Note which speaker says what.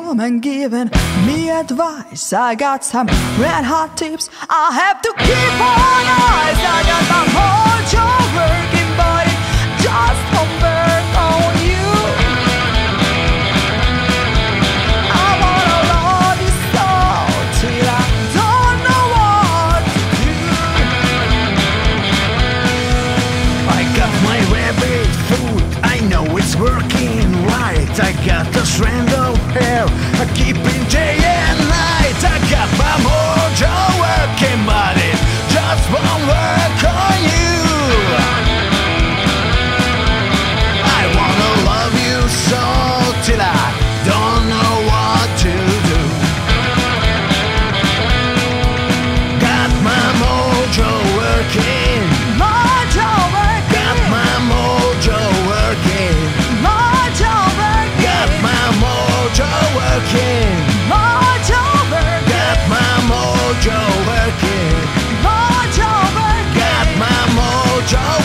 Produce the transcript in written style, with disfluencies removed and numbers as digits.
Speaker 1: come and giving me advice. I got some red hot tips I have to keep on ice. I got my mojo working, body just won't work on you. I wanna love you so till I don't know what to do.
Speaker 2: I got my rabbit food, I know it's working right. I got the strand of hair, I keep it day and night. I got my mojo working, but it just won't work on you. I wanna love you so till I don't know what to do. Got my mojo working,
Speaker 1: Mojo working,
Speaker 2: got my mojo working,
Speaker 1: mojo working,
Speaker 2: got my mojo working,
Speaker 1: mojo working,
Speaker 2: got my mojo working,
Speaker 1: mojo working.
Speaker 2: got my mojo